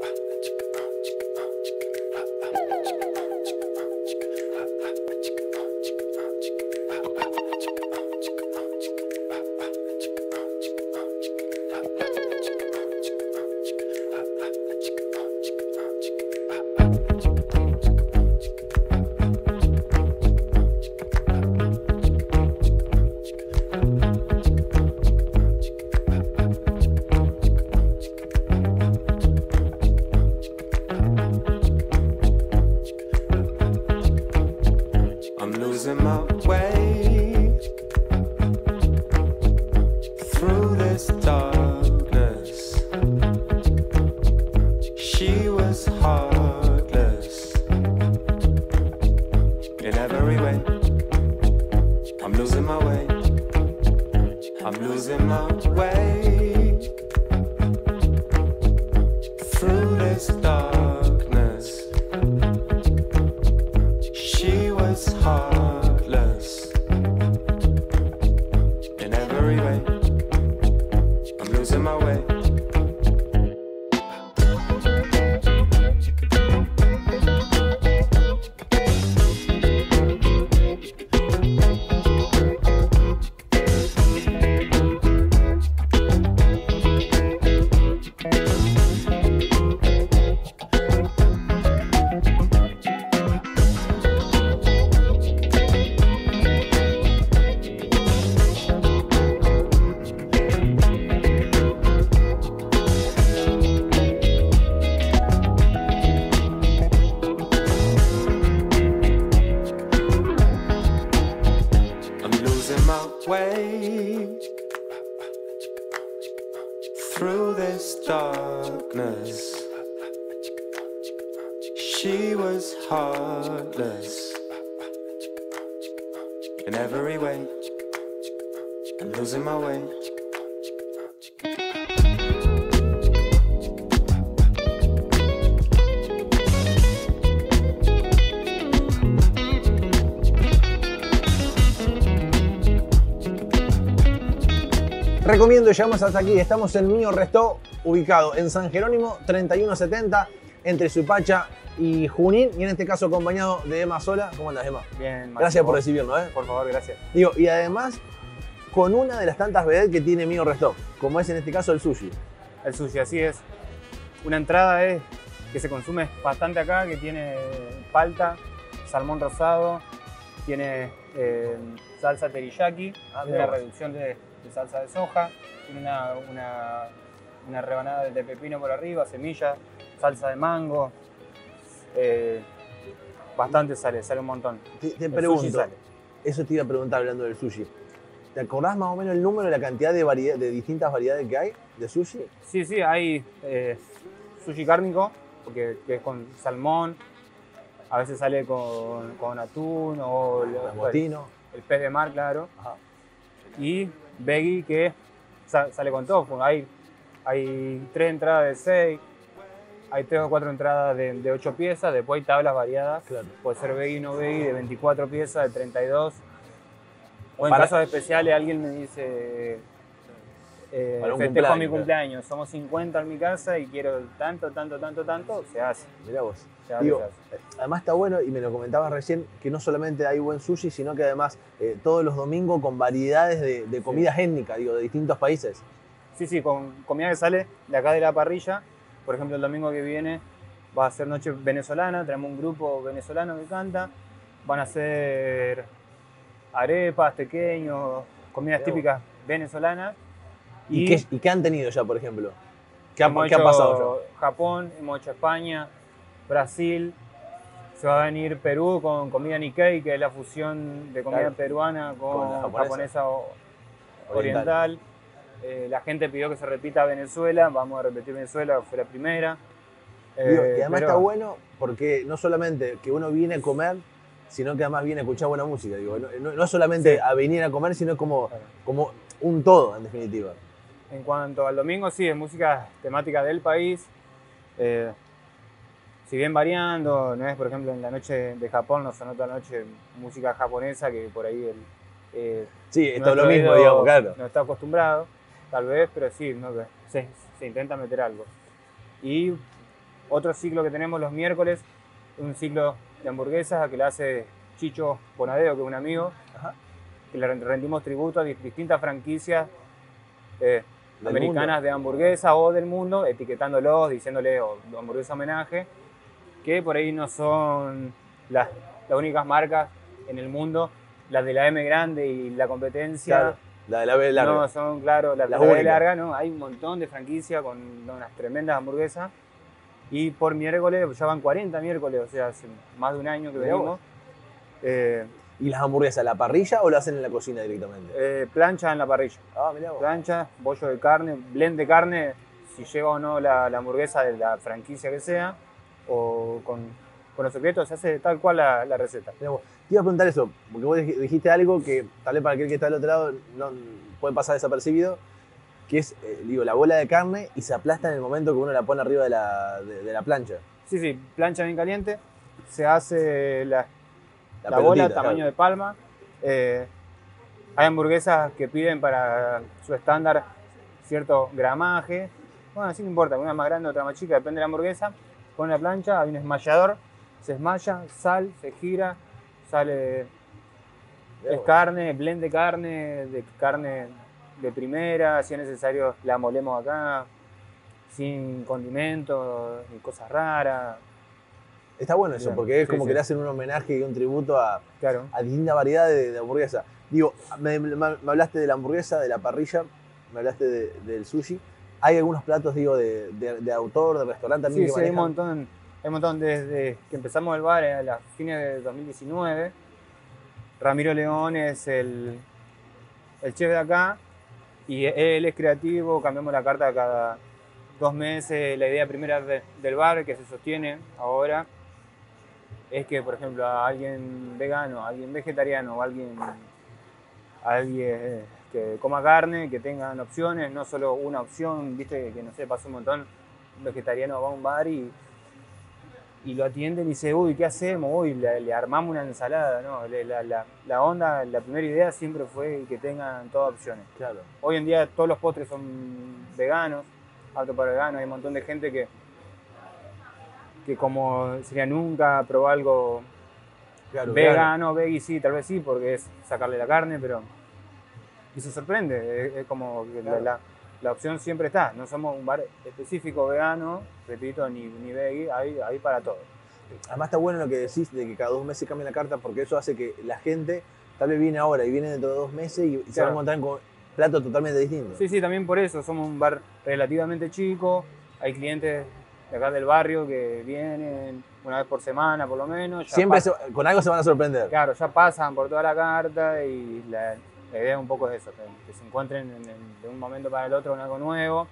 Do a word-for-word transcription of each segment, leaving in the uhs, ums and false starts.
Through this darkness, she was heartless in every way. I'm losing my way. Recomiendo, llegamos hasta aquí, estamos en Mio Resto, ubicado en San Jerónimo treinta y uno setenta, entre Suipacha y Junín, y en este caso acompañado de Emma Sola. ¿Cómo andas, Emma? Bien, gracias por recibirnos, ¿eh? Por favor, gracias. Digo, y además, con una de las tantas vedettes que tiene Mio Resto, como es en este caso el sushi. El sushi, así es. Una entrada es que se consume bastante acá, que tiene palta, salmón rosado, tiene eh, salsa teriyaki, Ah, una reducción de, de salsa de soja, tiene una, una, una rebanada de pepino por arriba, semillas, salsa de mango. Eh, bastante sale, sale un montón. Te, te El pregunto, sushi sale. eso te iba a preguntar hablando del sushi. ¿Te acordás más o menos el número de la cantidad de, variedad, de distintas variedades que hay de sushi? Sí, sí, hay eh, sushi cárnico, porque, que es con salmón, a veces sale con, con atún o el, Langostino. el pez de mar, claro. Ajá. Y veggie, que sa- sale con tofu. Hay, hay tres entradas de seis, hay tres o cuatro entradas de, de ocho piezas, después hay tablas variadas. Claro. Puede ser veggie y no veggie, de veinticuatro piezas, de treinta y dos. O en Para- casos especiales alguien me dice, eh, Para un festejo cumpleaños, mi claro. cumpleaños, somos cincuenta en mi casa y quiero tanto, tanto, tanto, tanto, se hace. Mirá vos. Se hace, Digo, se hace. además está bueno, y me lo comentabas recién, que no solamente hay buen sushi, sino que además eh, todos los domingos con variedades de, de comidas étnicas, digo, de distintos países. Sí, sí, con comida que sale de acá de la parrilla. Por ejemplo, el domingo que viene va a ser noche venezolana, tenemos un grupo venezolano que canta. Van a ser arepas, tequeños, comidas Mirá vos. típicas venezolanas. ¿Y, qué, ¿Y qué han tenido ya, por ejemplo? ¿Qué ha, hemos qué ha hecho pasado Japón, hemos hecho España, Brasil. Se va a venir Perú con comida Nikkei, que es la fusión de comida Claro. peruana con, Con la japonesa. japonesa o- ya? oriental. Eh, la gente pidió que se repita Venezuela, vamos a repetir Venezuela, fue la primera. Digo, Eh, y además pero- está bueno porque no solamente que uno viene a comer, sino que además viene a escuchar buena música. Digo, no, no- no solamente Sí. a venir a comer, sino como, Claro. como un todo, en definitiva. En cuanto al domingo, sí, es música temática del país. Eh, si bien variando, no es, por ejemplo, en la noche de Japón, no sonó toda la noche música japonesa, que por ahí el, eh, Sí, esto es lo nuestro mismo, oído digamos, claro. no está acostumbrado, tal vez, pero sí, no, se, se intenta meter algo. Y Otro ciclo que tenemos los miércoles, un ciclo de hamburguesas que le hace Chicho Bonadeo, que es un amigo, Ajá. que le rendimos tributo a distintas franquicias eh, americanas mundo. de hamburguesa o del mundo, etiquetándolos, diciéndole oh, hamburguesa homenaje, que por ahí no son las, las únicas marcas en el mundo, las de la M grande y la competencia. Claro, la de la B larga. No son, claro, las, Las de la B únicas. larga, no, hay un montón de franquicias con unas tremendas hamburguesas. Y por miércoles, ya van cuarenta miércoles, o sea, hace más de un año que Mirá venimos. vos. Eh, ¿Y las hamburguesas a la parrilla o lo hacen en la cocina directamente? eh, plancha en la parrilla. Ah, mirá vos. Plancha, bollo de carne, blend de carne, si lleva o no la, la hamburguesa de la franquicia que sea, o con, con los secretos, se hace tal cual la, la receta. Mirá vos. Te iba a preguntar eso, porque vos dij- dijiste algo que tal vez para aquel que está del otro lado no puede pasar desapercibido, que es, eh, digo, la bola de carne y se aplasta en el momento que uno la pone arriba de la, de, de la plancha. Sí, sí, plancha bien caliente, se hace la, La, la bola pelotita, tamaño claro. de palma. Eh, hay hamburguesas que piden para su estándar cierto gramaje. Bueno, así no importa, una más grande, otra más chica, depende de la hamburguesa. Con la plancha hay un esmallador, se esmalla, sal, se gira, sale Mirá es vos. carne, blend de carne, de carne de primera, si es necesario la molemos acá, sin condimentos ni cosas raras. Está bueno eso, Bien, porque es sí, como sí. que le hacen un homenaje y un tributo a, Claro. a distinta variedad de, de hamburguesa. Digo, me, me- me hablaste de la hamburguesa, de la parrilla, me hablaste de- del sushi. Hay algunos platos, digo, de, de- de autor, de restaurante también Sí, que sí, hay un manejan. montón, hay un montón desde que empezamos el bar a las fines de dos mil diecinueve. Ramiro León es el, el chef de acá y él es creativo, cambiamos la carta cada dos meses. La idea primera de- del bar que se sostiene ahora es que, por ejemplo, a alguien vegano, a alguien vegetariano o alguien, a alguien que coma carne, que tengan opciones, no solo una opción, viste que no sé, pasa un montón, un vegetariano va a un bar y, y lo atienden y dice, uy, ¿qué hacemos? Uy, le, le armamos una ensalada, ¿no? Le- La, la- la onda, la primera idea siempre fue que tengan todas opciones. Claro. Hoy en día todos los postres son veganos, aptos para veganos, hay un montón de gente que, que como sería nunca probó algo Claro, vegano, veggie sí, tal vez sí, porque es sacarle la carne, pero... Y se sorprende, es, es como que Claro. la, la opción siempre está. No somos un bar específico vegano, repito, ni, ni veggie, hay, hay para todo. Además está bueno lo que decís de que cada dos meses cambia la carta, porque eso hace que la gente tal vez viene ahora y viene dentro de dos meses y, y se va a Claro. encontrar con platos totalmente distintos. Sí, sí, también por eso, somos un bar relativamente chico, hay clientes de acá del barrio que vienen una vez por semana por lo menos. ya Siempre pas- se- con algo se van a sorprender. Claro, ya pasan por toda la carta y la, la idea un poco es eso, que, que se encuentren en el- de un momento para el otro con algo nuevo.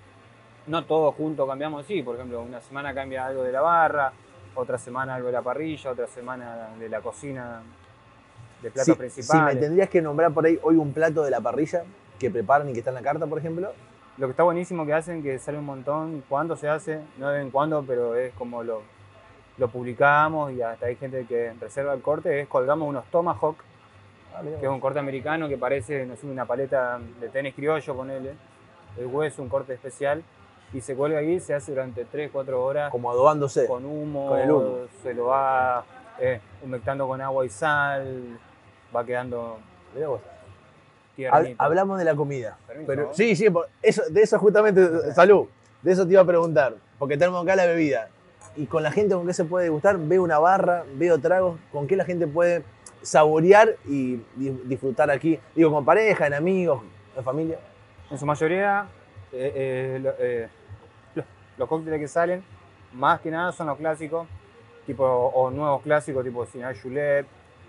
No todos juntos cambiamos, sí, por ejemplo, una semana cambia algo de la barra, otra semana algo de la parrilla, otra semana de la cocina, de platos Si, si principales. me tendrías que nombrar por ahí hoy un plato de la parrilla que preparan y que está en la carta, por ejemplo. Lo que está buenísimo que hacen, que sale un montón, cuando se hace, no de vez en cuando, pero es como lo, lo publicamos y hasta hay gente que reserva el corte, es colgamos unos tomahawk, Ah, mirá que es vos. un corte americano que parece, no sé, una paleta de tenis criollo, ponele, el hueso, un corte especial, y se cuelga ahí, se hace durante tres cuatro horas Como adobándose. con humo, con el humo. se lo va eh, humectando con agua y sal, va quedando Mirá vos. Hab- tiernito. hablamos de la comida. Permiso, Pero, ¿no? sí, sí, por- eso, de eso justamente, salud, de eso te iba a preguntar, porque tenemos acá la bebida. Y con la gente, ¿con qué se puede degustar? Veo una barra, veo tragos, ¿con qué la gente puede saborear y di- disfrutar aquí? Digo, con pareja, en amigos, en familia. En su mayoría, eh, eh, lo- eh, los, los cócteles que salen, más que nada son los clásicos, tipo, o nuevos clásicos, tipo Sinal Julep,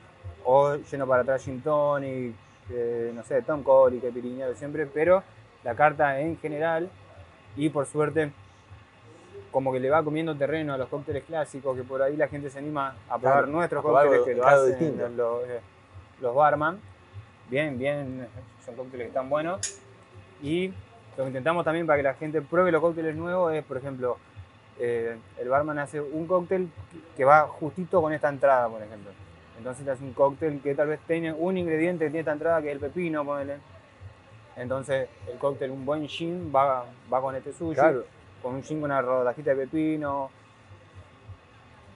o lleno para atrás Gin Tonic, eh, no sé, Tom Colley, Caipirinha de siempre, pero la carta en general, y por suerte, como que le va comiendo terreno a los cócteles clásicos, que por ahí la gente se anima a probar Claro, nuestros a probar cócteles algo- que lo algo hacen distinto. los, eh, los barman. Bien, bien, son cócteles que están buenos. Y lo que intentamos también para que la gente pruebe los cócteles nuevos es, por ejemplo, eh, el barman hace un cóctel que va justito con esta entrada, por ejemplo. Entonces hace un cóctel que tal vez tiene un ingrediente que tiene esta entrada, que es el pepino, ponele. Entonces el cóctel, un buen gin, va, va con este sushi. Claro. Con un gin con una rodajita de pepino,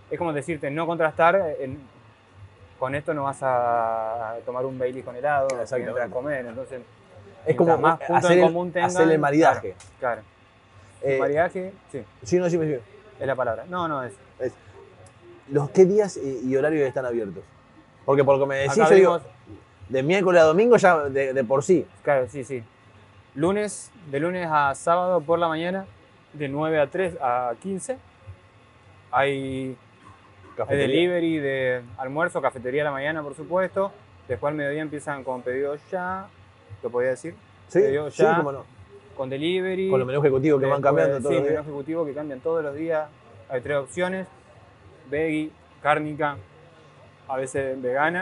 es como decirte, no contrastar, en- con esto no vas a tomar un Baileys con helado, Exactamente. mientras comer, entonces Es como mientras más puntos hacer en el, común tengan, hacer el maridaje. Claro, claro. Eh, El maridaje, sí, sí, no, sí, sí. es la palabra. No, no es. Es- ¿Los qué días y, y horarios están abiertos? Porque por lo que me decís, Acá yo digo, vimos- de miércoles a domingo ya de, de por sí. Claro, sí, sí. Lunes, de lunes a sábado por la mañana, de nueve a tres a quince. Hay, hay Cafetería. delivery de almuerzo, cafetería a la mañana, por supuesto. Después al mediodía empiezan con pedido ya, lo podía decir. Sí, Pedido sí, ya, cómo no. con delivery. Con los menús ejecutivos que van Después, cambiando todos sí, los menú días. ejecutivo que cambian todos los días. Hay tres opciones: veggie, cárnica, a veces vegana.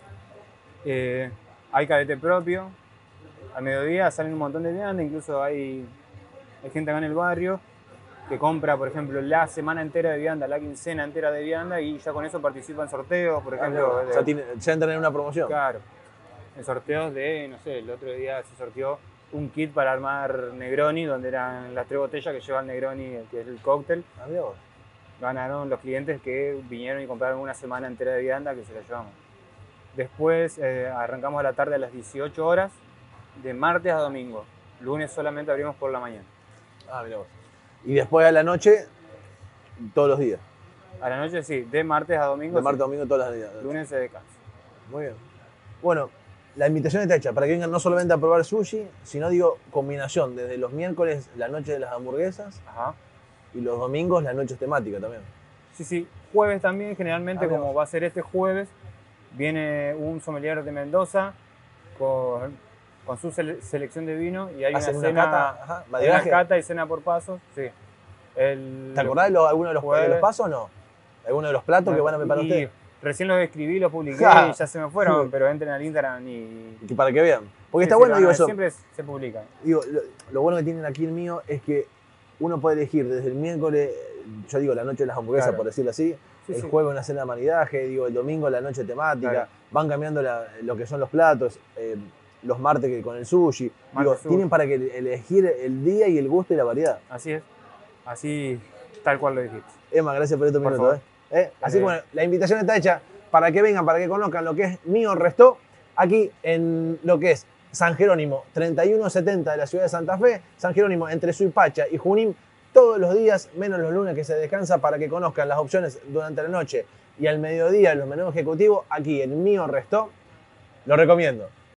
Eh, hay cadete propio. Al mediodía salen un montón de viandas, incluso hay, hay gente acá en el barrio que compra, por ejemplo, la semana entera de vianda, la quincena entera de vianda y ya con eso participa en sorteos, por ejemplo. Ah, de- ya, tiene- ya entran en una promoción. Claro, en sorteos de, no sé, el otro día se sorteó un kit para armar Negroni, donde eran las tres botellas que lleva el Negroni, que es el cóctel. Ah, mirá vos. Ganaron los clientes que vinieron y compraron una semana entera de vianda, que se la llevamos. Después eh, arrancamos a la tarde a las dieciocho horas, de martes a domingo. Lunes solamente abrimos por la mañana. Ah, mirá vos. Y después a la noche, todos los días. A la noche sí, de martes a domingo. De martes sí. a domingo, todas las días. Lunes se descansa. Muy bien. Bueno, la invitación está hecha para que vengan no solamente a probar sushi, sino digo combinación, desde los miércoles la noche de las hamburguesas Ajá. y los domingos las noches temáticas también. Sí, sí. Jueves también, generalmente, Ah, mirá como vos. va a ser este jueves, viene un sommelier de Mendoza con, con su sele- selección de vino y hay Hacen una una cena, cata, ajá, hay una maridaje. cata y cena por pasos. Sí. El, ¿Te acordás de los- alguno de los, de los Jueves. pasos o no? ¿Alguno de los platos que van a preparar y ustedes? Recién los escribí, los publiqué Ja. y ya se me fueron, Sí. pero entren al Instagram y... Y para que vean. Porque Sí, está sí, bueno, van a digo ver, eso. Siempre se publican. Digo, lo, lo bueno que tienen aquí el mío es que uno puede elegir desde el miércoles, yo digo la noche de las hamburguesas, Claro. por decirlo así, Sí, el sí. jueves una cena de maridaje, digo, el domingo la noche temática, Claro. van cambiando la- lo que son los platos, eh, los martes que con el sushi. Martes Digo, sushi. tienen para que elegir el día y el gusto y la variedad. Así es. Así, tal cual lo dijiste. Emma, gracias por estos Por minutos. favor. ¿eh? ¿Eh? Así que Eh. bueno, la invitación está hecha para que vengan, para que conozcan lo que es Mío Restó, aquí en lo que es San Jerónimo, treinta y uno setenta de la ciudad de Santa Fe, San Jerónimo entre Suipacha y Junín, todos los días, menos los lunes que se descansa, para que conozcan las opciones durante la noche y al mediodía los menús ejecutivos, aquí en Mío Restó, lo recomiendo.